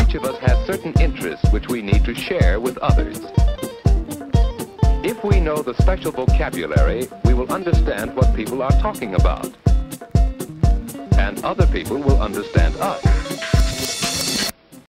each of us has certain interests which we need to share with others. If we know the special vocabulary, we will understand what people are talking about. And other people will understand us.